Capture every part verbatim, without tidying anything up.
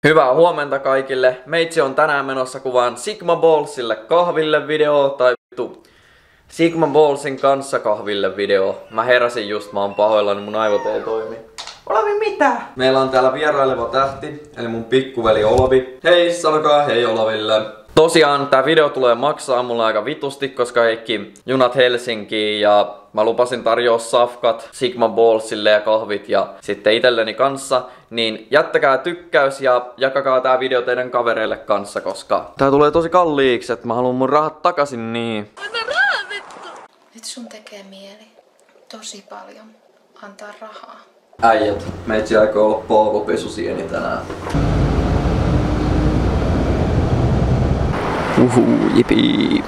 Hyvää huomenta kaikille. Meitsi on tänään menossa kuvaan Sigma Ballsille kahville video tai vittu Sigma Ballsin kanssa kahville video. Mä heräsin just, mä oon pahoillani, mun aivot ei toimi. Olavi, mitä? Meillä on täällä vieraileva tähti, eli mun pikkuveli Olavi. Hei, sanokaa hei Olaville. Tosiaan tää video tulee maksaa mulle aika vitusti, koska kaikki junat Helsinkiin ja mä lupasin tarjoa safkat Sigma Ballsille ja kahvit ja sitten itselleni kanssa. Niin jättäkää tykkäys ja jakakaa tää video teidän kavereille kanssa, koska tää tulee tosi kalliiksi, että mä haluan mun rahat takaisin niin. Nyt sun tekee mieli tosi paljon antaa rahaa. Äijät, meitsi aikoo olla paavopesusieni tänään. Uhu, jipii.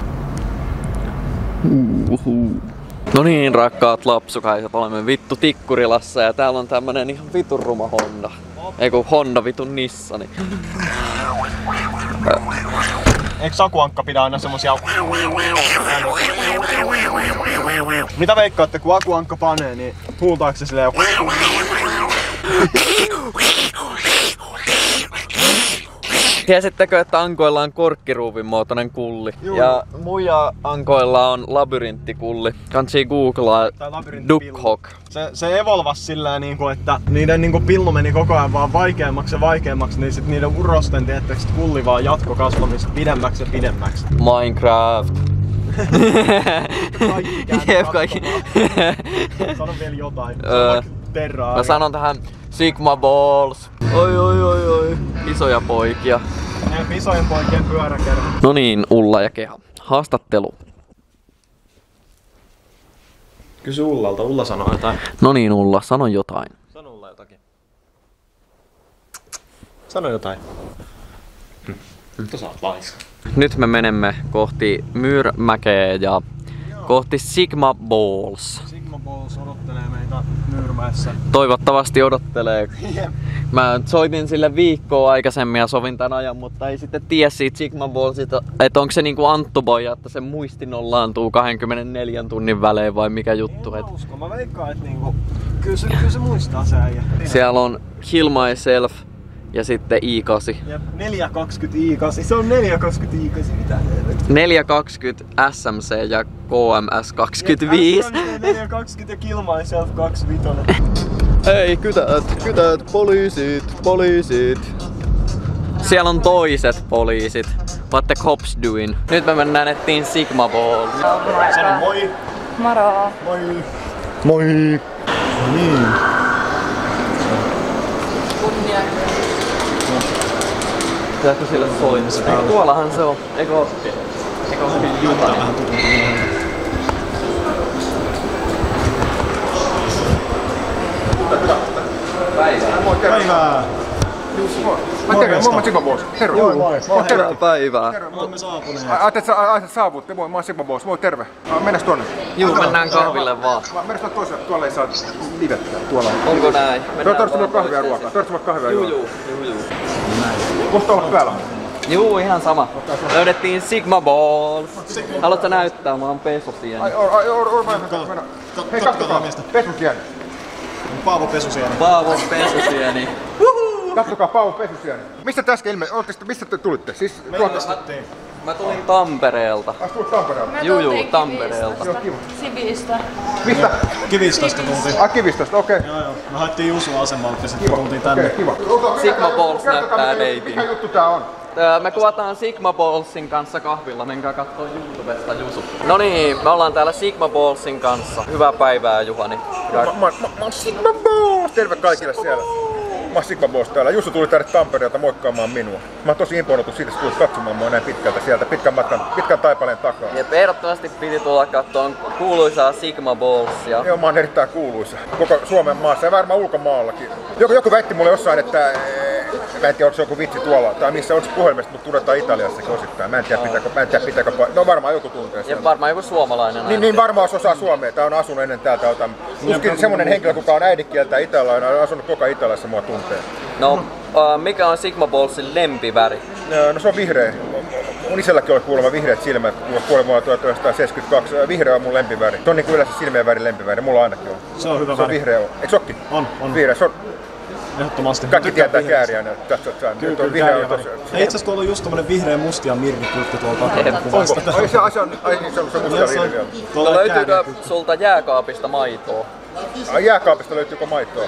Uhu. No niin, rakkaat lapsukaiset, olemme vittu Tikkurilassa ja täällä on tämmönen ihan vitun ruma Honda. Eiku Honda vitun Nissani. Eikö akuankka pidä aina semmosia... Mitä veikkaatte, kun akuankka panee, niin huutaako se silleen... Tiesittekö, että ankoilla on korkkiruuvin muotoinen kulli? Juu. Ja muija ankoilla on labyrinttikulli. Kansii googlaa Duckhawk. Se, se evolvasi sillä niinku, että niiden niinku pillu meni koko ajan vaan vaikeammaksi ja vaikeammaksi, niin sit niiden urosten tiettäks kulli vaan jatko kasvamista pidemmäksi ja pidemmäksi. Minecraft. Kaikki Jep, kaikki. Sano vielä jotain. Öö, mä sanon tähän Sigma Balls. Oi oi oi oi. Isoja poikia. Ja isojen poikien pyöräkerho. No niin, Ulla ja Keha. Haastattelu. Kysy Ullalta, Ulla sanoo jotain. No niin Ulla, sano jotain. Sano Ulla jotakin. Sano jotain. Hm. Nyt sä oot laiska. Nyt me menemme kohti Myyrmäkeä ja kohti Sigma Balls. Sigma Balls odottelee meitä Myyrmäessä. Toivottavasti odottelee. Jep. Mä soitin sille viikkoa aikaisemmin ja sovin tän ajan, mutta ei sitten tiedä siitä Sigma Ballsista, että onko se niinku Anttu Boija, että se muisti nollaantuu kaksikymmentäneljä tunnin välein vai mikä juttu. En mä usko, mä veikkaan, että niinku, kyllä, se, kyllä se muistaa se äijä. Siellä on Kill Myself ja sitten i kahdeksan. Jep, neljä kaksikymmentä i kahdeksan, se on neljä kaksikymmentä i kahdeksan, mitä helvettiä. neljä kaksikymmentä S M C ja K M S kaksikymmentäviisi. neljä kaksikymmentä ja Kill Myself kaksikymmentäviisi. Hei, kytät, kytät, poliisit, poliisit. Siellä on toiset poliisit. What the cops doing? Nyt me mennään ettiin Sigma Balls. Sano moi. Moro. Moi. Moi. Niin. Pitääkö sille soittaa? Tuollahan se on. Eikö oo? Eikö oo hyvin Juhani? Päivää. Moi, terve. Päivää. Mä terve, mä oon Sigma Balls. Terve. Moi, moi. Hyvää päivää. Me olemme saapuneet. Ajattelet, että sä saavutte. Moi, mä oon Sigma Balls. Moi, terve. Mennäs tuonne. Juu, mennään kahville vaan. Mennäs tuonne toiselle. Tuolla ei saa livettä. Tuolla. Onko näin? Tuolla mulle kahvia ja ruokaa. Tuolla mulle kahvia ja Juu, ruokaa. juu, juu, juu. Kohta olla päällä. Juu, ihan sama. Löydettiin Sigma Balls. Haluatko näyttää? Mä oon pesosieni. Ai, ai, or, mennä. Hei, katsokaa. Pesusieni. Paavo pesusieni. Paavo pesosieni. Katsokaa Paavo pesusieni. Mistä te äsken ilme? Mistä te tulitte? Siis Me tuolta. ilmestettiin. Mä tulin Tampereelta. Ai, tulit Tampereelta. Juu, juu, Tampereelta. Joo, kiva. Sivistä. Mistä? Kivistöstä tultiin. Ai, Kivistöstä, okei. Joo joo. Me haettiin Jusua asemalta ja sitten Kiva, tultiin okei, tänne. kiva. Sigma Balls Kertokaa, näyttää mikä- deitin. Mikä juttu tää on? Öö, Me kuvataan Sigma Ballsin kanssa kahvilla, menkää kattoo YouTubesta Jusu. No niin, me ollaan täällä Sigma Ballsin kanssa. Hyvää päivää Juhani. Mä, mä, mä, mä oon Sigma Balls! Terve kaikille siellä. Mä oon Sigma Balls täällä. Jussu tuli tänne Tampereelta moikkaamaan minua. Mä oon tosi imponoitu siitä, että tulit katsomaan mua näin pitkältä sieltä, pitkän matkan, pitkän taipaleen takaa. Ja ehdottomasti piti tulla kattoon kuuluisaa Sigma Ballsia. Joo, mä oon erittäin kuuluisa. Koko Suomen maassa ja varmaan ulkomaallakin. Joku, joku väitti mulle jossain, että mä en tiedä, onko se joku vitsi tuolla, tai missä onko puhelimesta, mutta tunnetaan Italiassakin osittain. Mä en tiedä, pitääkö, mä en tiedä, pitääkö, no varmaan joku tuntee sen. Ja varmaan joku suomalainen. Niin, niin varmaan se osaa suomea. Tää on asunut ennen täältä. Otan. Tuskin semmonen henkilö, kuka on äidinkieltä italialainen, on asunut koko Italiassa, mua tuntee. No, uh, mikä on Sigma Ballsin lempiväri? No se on vihreä. Mun isälläkin oli kuulemma vihreät silmät, kun kuoli vuonna tuhatyhdeksänsataaseitsemänkymmentäkaksi. Vihreä on mun lempiväri. Se on niin kuin yleensä silmien väri lempiväri. Mulla ainakin on. Se on hyvä Se on väri. vihreä. Eikö se ookin? On, on. Vihreä. Se on... Ehdottomasti. Kaikki Tykkään tietää vihreästä. Kääriäinen. Tässä on Kyllä, tuo kyllä vihreä on Kääriäinen. tosi... Ja itse asiassa tuolla on just tommonen vihreä mustia mirrikyltti tuolla takana Jep. kuvasta. Ai se, ai se on, ai niin se on se musta Jos on- riivi vielä. No tuolla löytyykö Kääriäinen. sulta jääkaapista maitoa? Ai jääkaapista löytyykö maitoa?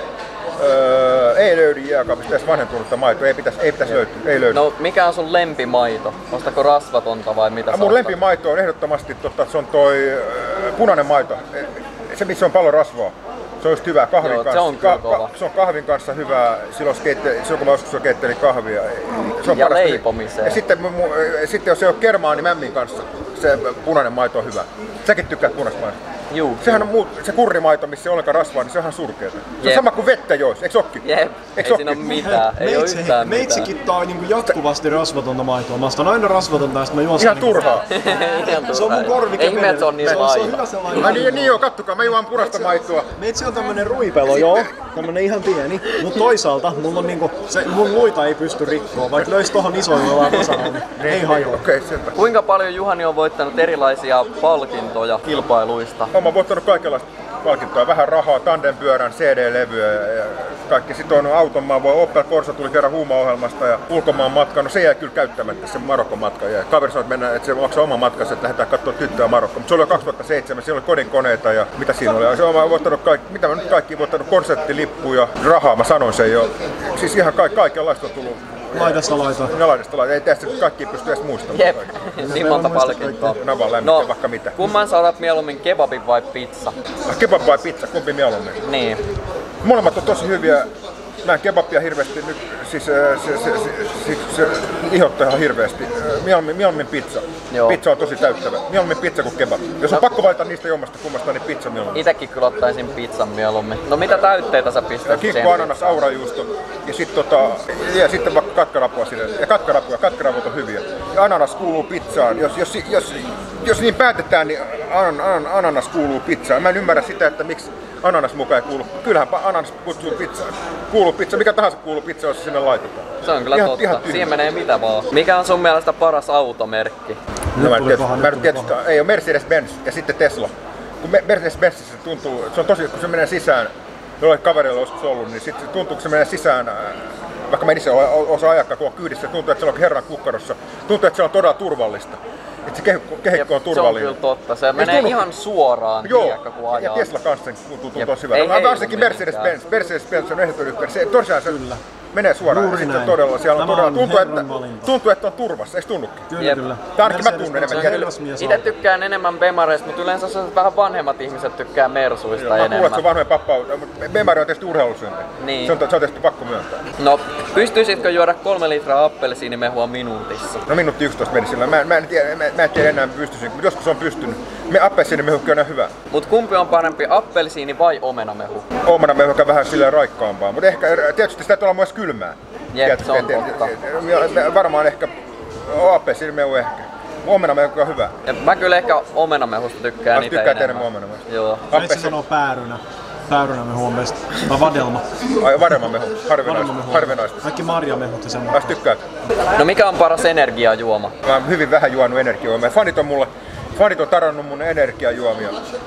Öö, ei löydy jääkaapista edes vanhentunutta maitoa, ei pitäisi, ei pitäisi löytyä, ei löydy. No mikä on sun lempimaito? Ostako rasvatonta vai mitä Ja sä mun ostat? lempimaito on ehdottomasti, totta, se on toi äh, punainen maito. Se missä on paljon rasvaa. Se on just hyvä kahvin Joo, se kanssa. on kyllä kova. se on kahvin kanssa hyvä silloin, skeitte, silloin kun mä joskus keittelin kahvia. Se on Ja parasta. leipomiseen. Ja sitten, mu- mu- sitten jos ei ole kermaa, niin mämmin kanssa se punainen maito on hyvä. Säkin tykkäät punaista maitoa. Juu. Sehän on muu, se kurrimaito, missä ei ole ollenkaan rasvaa, niin se on ihan surkeeta. Se on Jep. sama kuin vettä jois, eikö sokki? Jep, ei Eiks siinä oo okki? mitään, ei oo Meitsi- yhtään Meitsi mitään. kittaa niinku jatkuvasti rasvatonta maitoa. Mä ostan aina rasvatonta ja sit mä juon sen Ihan niinku- turhaa. Ihan Se on mun turhaa. korvike. Ei ihme, että se on niin se on, se on laiva. hyvä sellainen. Ai niin, niin joo, kattokaa, mä juon punaista maitoa. Meitsi on tämmönen ruipelo, joo. Tämmönen ihan pieni. Mut toisaalta mulla on niinku, se, mun luita ei pysty rikkoa. Vaikka löis tohon isoilla vaan tasalla, niin ei hajoa. Okei, okay, sepä. Kuinka paljon Juhani on voittanut erilaisia palkintoja kilpailuista? Olen voittanut kaikenlaista palkintoa, vähän rahaa, tandempyörän, C D-levyä ja ja kaikki. Sitten on auton, mä voin Opel Corsa tuli kerran huumaohjelmasta ja ulkomaan matka, no se jäi kyllä käyttämättä, se Marokon matka. Ja kaveri sanoi, että, mennään, että se maksaa oman matkansa, että lähdetään katsoa tyttöä Marokkoon. Mutta se oli jo kaksituhattaseitsemän, siellä oli kodinkoneita ja mitä siinä oli. Ja se on voittanut kaikki, mitä mä nyt kaikki voittanut, konserttilippuja, rahaa, mä sanoin sen jo. Siis ihan ka- kaikenlaista on tullut. Laidasta laitaa. Nalaisesta laita, ei tästä kaikki pysty edes muistamaan. Jep, niin monta palkintoa. Nämä vaan lämmittää vaikka mitä. Kumman sä otat mieluummin, kebabin vai pizza? Kebab vai pizza, kumpi mieluummin? Niin. Molemmat on tosi hyviä. Mä en kebabia hirveästi nyt, siis se, se, se, se, se ihottaa ihan hirveästi. Mieluummin, mieluummin pizza. Joo. Pizza on tosi täyttävä. Mieluummin pizza kuin kebab. Jos on No. pakko valita niistä jommasta kummasta, niin pizza mieluummin. Itäkin kyllä ottaisin pizzan mieluummin. No mitä täytteitä sä pistät? Kinkku, siihen ananas, pizzaan? aurajuusto ja sitten tota, ja sitten vaikka katkarapua sinne. Ja katkarapua, katkaraput on hyviä. Ja ananas kuuluu pizzaan. Jos, jos, jos, jos niin päätetään, niin anan, anan, ananas kuuluu pizzaan. Mä en ymmärrä sitä, että miksi ananas mukaan ei kuulu. Kyllähän ananas kutsuu pizzaan. Kuuluu pizza, mikä tahansa kuuluu pizza, jos se sinne laitetaan. Se on kyllä Ihan- totta. ihan tyhmä. Siihen menee mitä vaan. Mikä on sun mielestä paras automerkki? No, mä en tuli tiedä, paha, mä nyt en tuli tiedä, ei ole Mercedes-Benz ja sitten Tesla. Kun Me- Mercedes-Benz se tuntuu, se on tosi, kun se menee sisään, jollain kaverilla on joskus ollut, niin sitten tuntuu, kun se menee sisään, äh, vaikka mä en itse o- osaa ajakaan, kun on kyydissä, tuntuu, että se on herran kukkarossa. Tuntuu, että se on todella turvallista. Että se kehikko, kehikko on Se on turvallinen. kyllä totta. Se Ei menee tunnu- ihan suoraan, Joo, tiedätkö, kun ja ajaa. Tesla kanssa sen tuntuu, tuntuu Jep. tosi Ei hyvältä. heilu Varsinkin mihinkään. Mercedes-Benz. Mercedes-Benz on ehdoton ykkönen. Se tosiaan se menee suoraan. Juuri Ja sitten näin. todella, siellä on Tämä todella, on tuntuu, että, herran valinta. tuntuu, että on turvassa. Eikö tunnukin? Kyllä, Jep. kyllä. Tai ainakin mä Mercedes tunnen on enemmän. herrasmies Itse auto. tykkään enemmän Bemareista, mutta yleensä sellaiset vähän vanhemmat ihmiset tykkää Mersuista Mä kuulen, että se on enemmän. vanhojen pappa, mutta Bemari on tietysti urheilusyönti. Niin. Se on, se on tietysti pakko myöntää. No, pystyisitkö juoda kolme litraa appelsiinimehua minuutissa? No minuutti yksitoista meni sillä. Mä, mä, en tiedä, mä, mä en tiedä enää pystyisin, mutta joskus on pystynyt. Me appelsiinimehukki on aina hyvä. Mut kumpi on parempi, appelsiini vai omenamehu? Omana mehukki on vähän silleen raikkaampaa, mutta ehkä tietysti sitä tulee myös kylmää. Jep, Tiedätkö, se on et- et- totta. et- et- Varmaan ehkä appelsiinimehu ehkä. Omana mehukki on hyvä. Ja mä kyllä ehkä omenamehusta tykkään Mä niitä tykkään enemmän. enemmän omenamehusta. Joo. Meitsi Appelsiini, sanoo päärynä. Päärynä me huomesta. Tai vadelma. ai varmamehu, Vadelma harvinaista. me harvinaista. Kaikki marjamehut ja Mä semmoista. tykkään. No mikä on paras energiajuoma? Mä oon hyvin vähän juonut energiajuomia. Fanit on mulle, fanit on tarannut mun energiajuomia.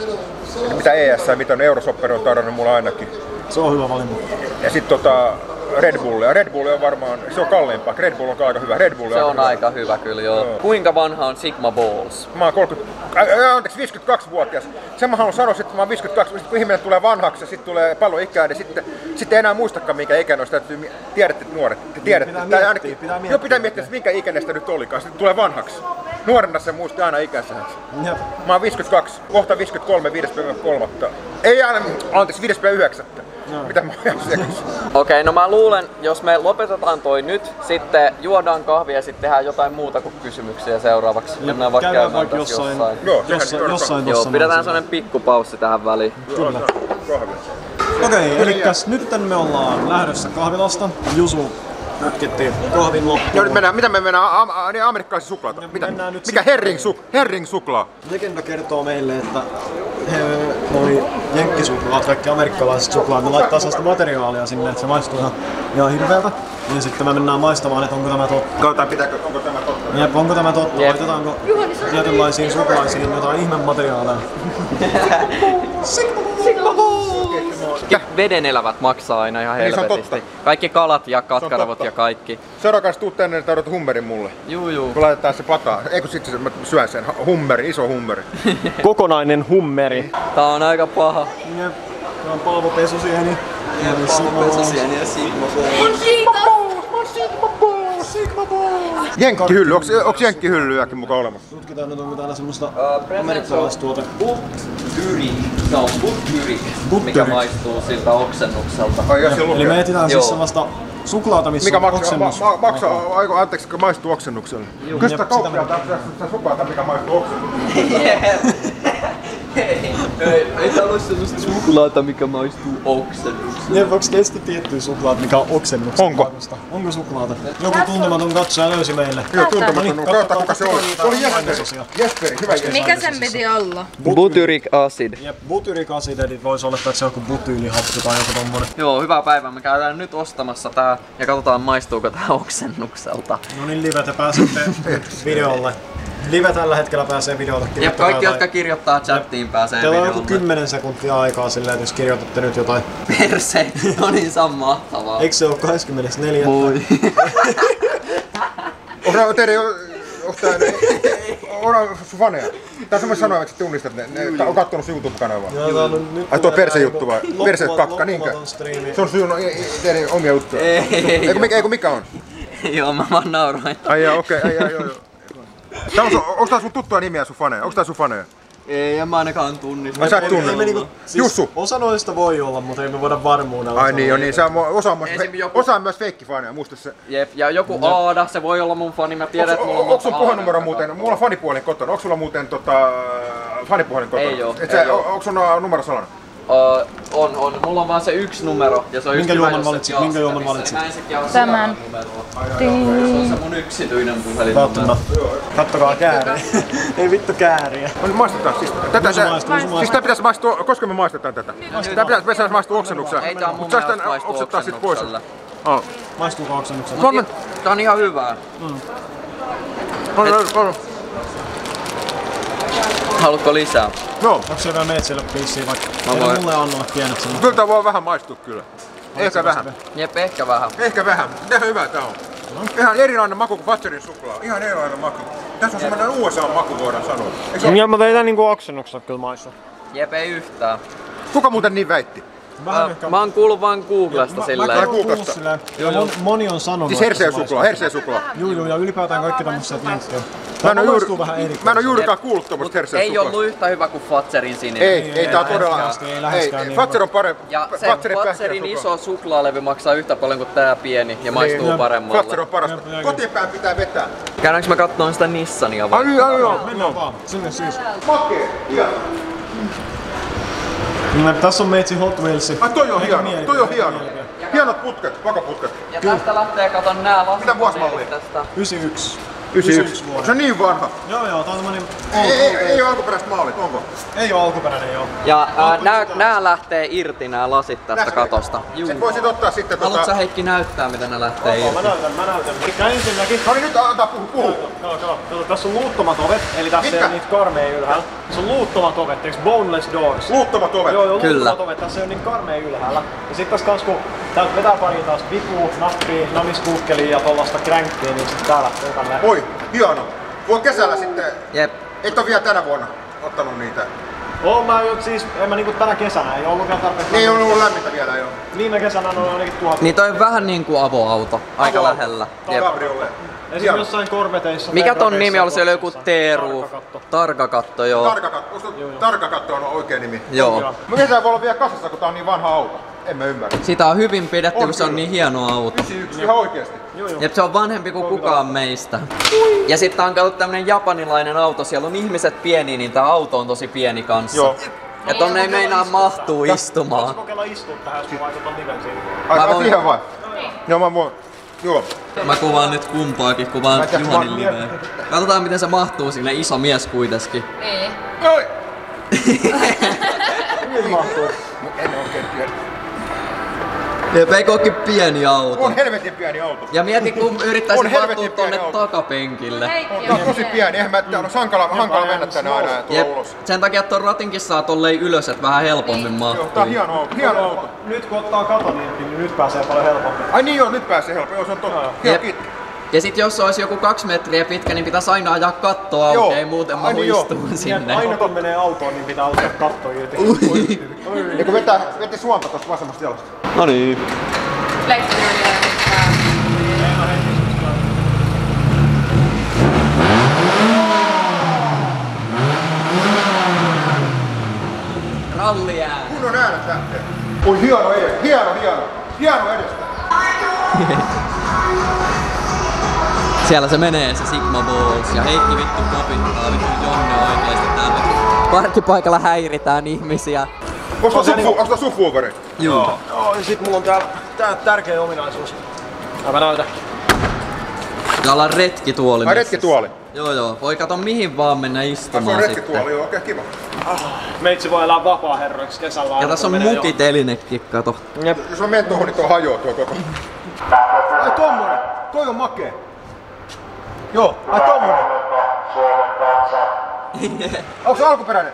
Mitä E S, mitä on Eurosopperi on tarannut mulle ainakin. Se on hyvä valinta. Ja sitten tota Red Bullia. Red Bull on varmaan, se on kalliimpaa. Red Bull on aika hyvä. Red Bull Se on hyvä. aika hyvä kyllä joo. Joo. Kuinka vanha on Sigma Balls? Mä oon kolmekymmentä, äh, anteeksi, viisikymmentäkaksivuotias. Sen mä haluan sanoa, että mä oon viisikymmentäkaksi, sitten kun ihminen tulee vanhaksi ja sitten tulee paljon ikää, niin sitten, sitten ei enää muistakaan minkä ikäinen on. Täytyy, mi- tiedätte, että nuoret, te tiedätte. Pitää Tai miettiä, ainakin- pitää miettiä. Joo, pitää miettiä, että minkä ikäinen sitä nyt olikaan. Sitten tulee vanhaksi. Nuorena se muisti aina ikänsä. Jep. Mä oon viisikymmentäkaksi, kohta viisikymmentäkolme, viides kolmas. Ei aina, anteeksi, viides yhdeksättä. Mitä mä oon sekaisin? Okei, no mä luulen, jos me lopetetaan toi nyt, sitten juodaan kahvia ja sitten tehdään jotain muuta kuin kysymyksiä seuraavaksi. Mennään vaikka Käydään käymään vaikka tässä jossain, jossain. Joo, jossain, tehdään jossain Joo, tossa pidetään noin. sellainen pikkupaussi tähän väliin. Kyllä. Kahvia. Okei, elikkäs nyt me ollaan lähdössä kahvilasta. Jusu kytkettiin kahvin loppuun. Joo, nyt mennään, mitä me mennään? Am, a, niin amerikkalaisia suklaata. Mitä? mennään nyt Mikä sitten- herring, su, herring suklaa? Legenda kertoo meille, että he, noi jenkkisuklaat, kaikki amerikkalaiset suklaat, ne laittaa sellaista materiaalia sinne, että se maistuu ihan, ihan hirveältä. Ja sitten me mennään maistamaan, että onko tämä totta. Katsotaan, pitääkö, onko tämä totta? Jep, onko tämä totta? Jep. Laitetaanko tietynlaisiin suklaisiin jotain ihmemateriaaleja? Sigma Ball! Kaikki vedenelävät maksaa aina ihan Niin, se on helvetisti. totta. Kaikki kalat ja katkaravot totta. ja kaikki. Seuraavaksi tuu tänne, että odotat hummerin mulle. Juu juu. Kun laitetaan se pataan. Eikö sit se, mä syön sen. Hummeri, iso hummeri. Kokonainen hummeri. Tää on aika paha. Jep. Tää on palvopesusieni. Palvopesusieni ja Sigma Ball. Sigma Ball! Jenkkihylly, onks, onks jenkkihyllyäkin mukaan olemassa? Tutkitaan nyt, onko täällä semmoista Uh, amerikkalaista tuote. Butyrik. Se on butyrik, mikä Butyrik. maistuu siltä oksennukselta. Ai ja se Eli me lukee. etsitään Joo. siis sellaista suklaata, missä Mikä on maksaa, oksennus. ma, ma, maksaa, aiku, anteeksi, maistuu oksennukselle. Kysytä Jep, kauppialta, sitä sitä suklaata, mikä maistuu oksennukselle. Ei, ei, ei täällä ole sellaista suklaata, mikä maistuu oksennukselle. Jep, onks teistä tiettyä suklaat, mikä on oksennuksen Onko? makusta? Onko suklaata? Joku tuntematon katsoja löysi meille. Joo, tuntematon. Noniin, Katsotaan kuka se oli. katsotaan Se oli niitä Jesperi. ainesosia. Jesperi, hyvä Jesperi. Mikä sen piti olla? Butyric acid. Jep, butyric-acidedit voisi olla, että se on joku butyylihappi tai joku tommonen. Joo, hyvää päivää. Me käydään nyt ostamassa tää ja katsotaan maistuuko tää oksennukselta. No niin, live, te pääsette videolle. Live tällä hetkellä pääsee videolle. Ja Kirjoittakaa kaikki, jotain. jotka kirjoittaa chattiin, pääsee Teillä on joku videolle. kymmenen sekuntia aikaa silleen, että jos kirjoitatte nyt jotain. Perse, no niin, se on mahtavaa. Eikö se ole kahdeskymmenesneljäs? Moi. Onko teidän jo... Onko tää... On sun faneja? Tää on semmoinen sanoa, että sä tunnistat ne. Ne on kattonut sun YouTube-kanavaa. Joo, tää on nyt Ai tuo tulee persejuttu vai? loppumaton- Perse kakka, niinkö? loppumaton striimi. Se on sun teidän omia juttuja. Ei, Eiku mikä, eiku mikä on? Joo, mä vaan nauroin. Ai jaa, okei, ai jaa, joo joo. Tää on sun, onks tää sun tuttua nimiä sun faneja? Onks tää sun faneja? Ei, en mä ainakaan tunnista. Ai sä et Ei tunne. me niinku, siis Jussu. Osa noista voi olla, mutta ei me voida varmuudella Ai sanoa. niin, jo niin. Se on, osa on myös, Esim. joku- osa on myös feikkifaneja, muista se. Jep, ja joku Aada, se voi olla mun fani, mä tiedän, että mulla on Onko sun monta puhelinnumero Aadaa muuten? kautta. Mulla on fanipuhelin kotona. Onko sulla muuten tota, fanipuhelin kotona? Ei oo, Et sä, ei oo. onko sun uh, numero salainen? Uh, on, on. Mulla on vaan se yksi numero ja se on Minkä just hyvä, juoman jos et valitsit? jaa Minkä sitä, juoman missä valitsit? Mä ensinnäkin jaan Tämän. suoraan numeroa. Se on se mun yksityinen puhelinnumero. Kattona. Kattokaa kääriä. Ei vittu kääriä. No niin, maistetaan. Siis, tätä, se tää- maistuu, se siis maistuu. tää pitäisi maistua, koska me maistetaan tätä. Tää pitäisi, pitäisi maistua oksennuksella. Ei tää mun Mut sais mielestä tän maistuu oksettaa sit pois. oksennukselle. Oh. Maistuuko oksennukselta? Kolme. Tää on ihan hyvää. No, no, no. Haluatko lisää? No, Onko se vielä meitsille pissiä vaikka? Mä Mä voin. mulle annoa pienet sen. kyllä tää voi vähän maistua kyllä. Ehkä vähän. Jep, ehkä vähän. Ehkä vähän. Ihan hyvä tää on. Ihan erilainen maku kuin Fatserin suklaa. Ihan erilainen maku. Tässä on semmoinen U S A-maku, voidaan sanoa. Eikö se ole? Ja mä tein niinku oksennukselta kyllä maistu. Jep, ei yhtään. Kuka muuten niin väitti? Vähän Äh, ehkä... mä oon kuullut vaan Googlesta Mä- silleen. Mä Vai oon kuullut Googasta? silleen. Ja mon, moni on sanonut, Siis että hersee se suklaa, maistuu. hersee suklaa. Juu, juu, ja ylipäätään kaikki tämmöiset linkkejä. Mä en oo juuri, vähän eri. mä en oo juurikaan kuullut tommoista hersee Ei suklaa. ollut yhtä hyvä kuin Fatserin sininen. Ei, ei, tää on todella... läheskään, ei Ei, läheskään niin Fatser on parempi. Ja se Fatserin Fatserin pähkinäsuklaa. iso suklaalevy maksaa yhtä paljon kuin tää pieni ja maistuu Niin, paremmalle. Fatser on parasta. Jep, jep. Kotiinpäin pitää vetää. Käydäänkö mä kattoon sitä Nissania vai? Ai, ai, joo. Mennään vaan, sinne siis. Makee, hieno. No, tässä on meitsi Hot Wheels. Ai toi on hieno, Mielipide, toi on hieno. mielipide. Hienot putket, vakaputket. Ja tästä lähtee, katon nää lasit. Mitä vuosimallia? Tästä. yhdeksänkymmentäyksi. yhdeksänkymmentäyksi. Onko se niin vanha? Joo joo, tää on tämmönen... Ei, ei, ei oo alkuperäiset maalit, onko? Ei oo alkuperäinen joo. Ja ää, nää, nää lähtee irti nää lasit tästä Näistä- katosta. Juu. Et voisit ottaa sitten Haluatko tota... sä Heikki näyttää miten ne lähtee Joo, mä irti? näytän, mä näytän. Elikkä ensinnäkin... No niin, nyt antaa puhu, puhu. Kato, kato, kato, tässä on luuttomat ovet, eli tässä Mitkä? ei ole niitä karmeja ylhäällä. Tässä on luuttomat ovet, eiks boneless doors? Luuttomat ovet. Joo, joo, Kyllä. luuttomat ovet, tässä ei ole niin karmeja ylhäällä. Ja sit tässä kans kun täältä vetää pari taas vipuu, nappia, namiskuukkeliä ja tollasta crankkiä, niin sit tää lähtee tänne. Oi, hieno. Voi kesällä sitten... Jep. Et oo vielä tänä vuonna ottanut niitä. Oon mä jo siis, en mä niinku tänä kesänä, ei ollut vielä tarpeeksi. Ne ei ole ollut lämmintä vielä jo. Viime kesänä on ainakin tuhat. Niin toi on vähän niinku avoauto. Aika Avoauto. lähellä. Jep. Jep. Cabriolet. Esimerkiksi Hieno. jossain korveteissa. Mikä ton Mercedeissa, nimi oli? Se oli joku Boxissa. T-roof. Tarkakatto. Tarkakatto, joo. Tarkakatto. Onko Tarkakatto on oikea nimi? Joo. Joo. Miten tää voi olla vielä kasassa, kun tää on niin vanha auto? En mä ymmärrä. Sitä on hyvin pidetty, On kun se on kyllä. niin hieno auto. yhdeksänkymmentäyksi, ihan oikeesti. Joo, joo. Jep, se on vanhempi kuin kukaan meistä. Ja sitten on katsottu tämmönen japanilainen auto, siellä on ihmiset pieni, niin tää auto on tosi pieni kanssa. Joo. Ja tonne ei meinaa mahtuu Voitko istumaan. kokeilla istua tähän, jos mä vaikutan niven siihen? Ai, Mä ai voin- siihen vai? Joo, mä voin. Joo. Mä kuvaan nyt kumpaakin, kuvaan Mä tiedän, Juhanin mä- liveen. Katsotaan miten se mahtuu sinne, iso mies kuitenkin. Ei. Oi! Hyvin mahtuu. En oikein tiedä. Jep, eikö ookin pieni auto? On helvetin pieni auto. Ja mieti kun yrittäisin On mahtua helvetin tonne pieni auto. takapenkille. Tää on tosi pieni, eihän mä, tää on hankala, hankala mennä tänne aina ja tulla Jep, ulos. sen takia ton ratinkin saa tolleen ylös, et vähän helpommin Joo, tää on mahtuu. hieno auto, hieno auto. Nyt kun ottaa katon irti, niin nyt pääsee paljon helpommin. Ai niin joo, nyt pääsee helpommin, joo se on totta. Hieno, Jep. kiitos. Ja sit jos se olisi joku kaksi metriä pitkä, niin pitäisi aina ajaa katto auki, Joo. ei muuten Ai mahu niin joo. istuun sinne. Aina kun menee autoon, niin pitää ottaa katto irti. Ja kun vetää, vetää suonta tosta vasemmasta jalasta. No niin. Ralliää! Kunnon äänet lähtee. Oi hieno edes, hieno, hieno. Hieno edestä. Siellä se menee se Sigma Balls ja Heikki vittu kopittaa vittu Jonne oikeesti täällä. Parkkipaikalla häiritään ihmisiä. Onko tää subwooferi? Joo. Joo, ja sit mulla on täällä tää tärkeä ominaisuus. Mä näytän. Täällä on retkituoli. Ai missä- retkituoli. Joo joo, voi kato mihin vaan mennä Se on istumaan retkituoli, sitten. joo, okei kiva. Meitsi voi elää vapaa-herroiksi kesällä. Ja tässä on mukitelinekin, kato. Jos mä menen tuohon, niin tuo hajoaa tuo koko. Ai tommonen, toi on makee. Joo, ai tommonen. Onko se alkuperäinen?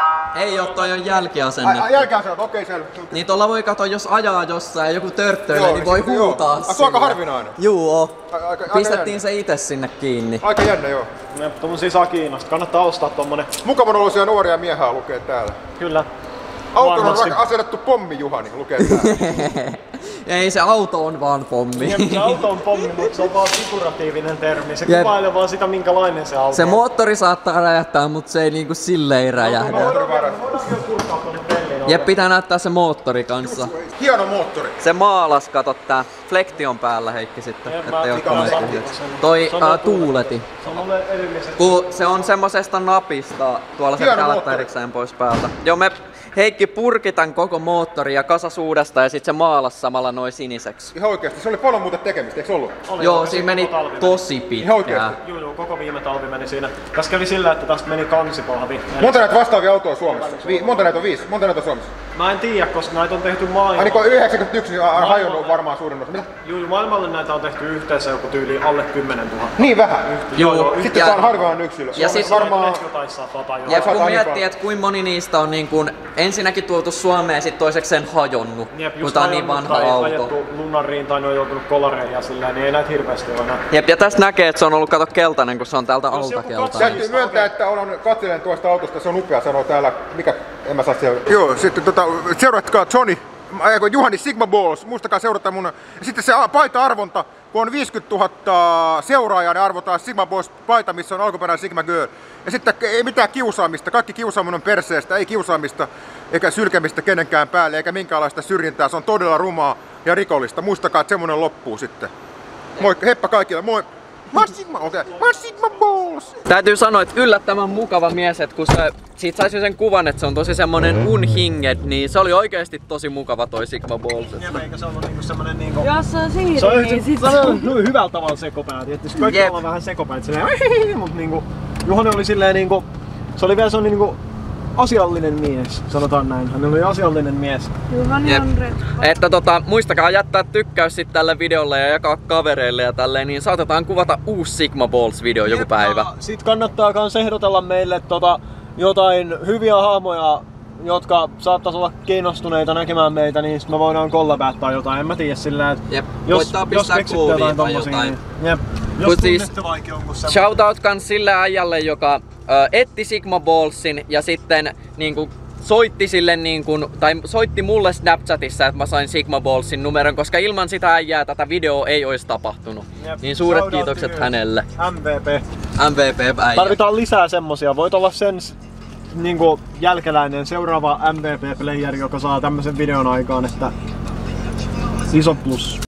Ei oo, toi on Ai, jälkiasennettu. ai jälkeen sanot, okei selvä. Niin tuolla voi katsoa, jos ajaa jossain ja joku törttöilee, niin voi sitten- joo. huutaa Ai, se on aika sille. harvinainen. Juu, oo. Ai- aika- aika Pistettiin jännä. se itse sinne kiinni. Aika jännä joo. Ne, tommosia saa Kiinasta. Kannattaa ostaa tommonen. Mukavan oloisia nuoria miehiä lukee täällä. Kyllä. Auton on Varmasti. ra- asennettu pommi Juhani, lukee täällä. Ei, se auto on vaan pommi. Jep, se auto on pommi, mutta se on vaan figuratiivinen termi. Se Jep. kuvailee vaan sitä, minkälainen se auto Se on. moottori saattaa räjähtää, mutta se ei niinku silleen räjähdä. Voidaan kyllä purkaa tonne pelliin. Jep, pitää näyttää se moottori kanssa. Hieno moottori. Se maalas, kato tää flektion päällä Heikki sitten, Jep, ettei mä oo tikaan koneet sen. tyhjät. Toi Se on ää, tää tuuleti. Se on mulle erilliset. Kun se on semmosesta napista, tuolla se Hieno pitää laittaa moottori. erikseen pois päältä. Joo, me Heikki purki tän koko moottori ja kasas uudestaan ja sit se maalas samalla noin siniseksi. Ihan oikeesti, se oli paljon muuta tekemistä, eikö ollut? Oli, Joo, oli, siinä meni koko talvi tosi Ihan pitkään. oikeesti. Juu, juu, koko viime talvi meni siinä. Tässä kävi sillä, että tästä meni kansipahvi. Monta näitä vastaavia autoja Suomessa? Vi- monta näitä on? Viisi? Monta näitä on Suomessa? Mä en tiedä, koska näitä on tehty Ai maailmalla. niin kun yhdeksänkymmentäyksi niin on hajonnut varmaan suurin osa. Mitä? Juu, juu, maailmalle näitä on tehty yhteensä joku tyyli alle kymmenen tuhatta. Niin vähän. Joo, Sitten ja- tää on harvoin yksilö. ja sit- varmaan... taisi saa tota jo. Ja Saat kun aina miettii, paljon. että kuinka moni niistä on niin kun ensinnäkin tuotu Suomeen ja sit toisekseen hajonnut, Jep, kun just tää on niin ajanut vanha tai auto. ajettu lunariin tai ne on joutunut kolareihin ja sillä, niin ei näitä hirveästi ole enää. Jep, ja tästä näkee, että se on ollut kato keltainen, kun se on täältä Jos alta joku keltainen. katsoo- Täytyy myöntää, että olen katselen tuosta autosta, se on upea, sanoo täällä, mikä, en mä saa siellä. Joo, sitten tota, seuratkaa Johnny, äh, Juhani Sigma Balls, muistakaa seurata mun. Ja sitten se a- paita-arvonta, kun on viisikymmentätuhatta seuraajaa, niin arvotaan Sigma Balls paita, missä on alkuperäinen Sigma Girl. Ja sitten ei mitään kiusaamista, kaikki kiusaaminen on perseestä, ei kiusaamista eikä sylkemistä kenenkään päälle, eikä minkäänlaista syrjintää, se on todella rumaa ja rikollista. Muistakaa, että semmonen loppuu sitten. Moikka, heppa kaikille, moi! Mä oon Sigma, okei, okay. Mä oon Sigma Balls! Täytyy sanoa, että yllättävän mukava mies, että kun se, siitä saisi sen kuvan, että se on tosi semmonen unhinged, niin se oli oikeesti tosi mukava toi Sigma Balls. Jep, eikä se ollut niinku semmonen niinku... Jos se on siiri, Se on, niin se, sit se on hyvällä tavalla sekopää, tietysti kaikki Jep. ollaan vähän sekopäät silleen, mut niinku... Juhani oli silleen niinku... Se oli vielä semmonen niinku... Asiallinen mies, sanotaan näin. Hän oli asiallinen mies. Juhani Jep. on retko. Että tota, muistakaa jättää tykkäys sit tälle videolle ja jakaa kavereille ja tälleen, niin saatetaan kuvata uusi Sigma Balls video joku Jep, päivä. ja Sit kannattaa kans ehdotella meille tota, jotain hyviä hahmoja, jotka saattaisi olla kiinnostuneita näkemään meitä, niin sit me voidaan kollabättää jotain. En mä tiedä sillä, että Jep, jos, voittaa jos pistää keksitte kuviin jotain tai tommosia, jotain. niin jep. Jos Mut siis- tunnette vaikka jonkun semmoisen. Shoutout kans sille äijälle, joka ö, etti Sigma Ballsin ja sitten niinku soitti sille niinku, tai soitti mulle Snapchatissa, että mä sain Sigma Ballsin numeron, koska ilman sitä äijää tätä videoa ei olisi tapahtunut. Jep. Niin suuret Shoutout kiitokset to you. hänelle. M V P. M V P-äijä. Tarvitaan lisää semmosia. Voit olla sen s- niinku jälkeläinen seuraava M V P-player, joka saa tämmösen videon aikaan, että iso plus.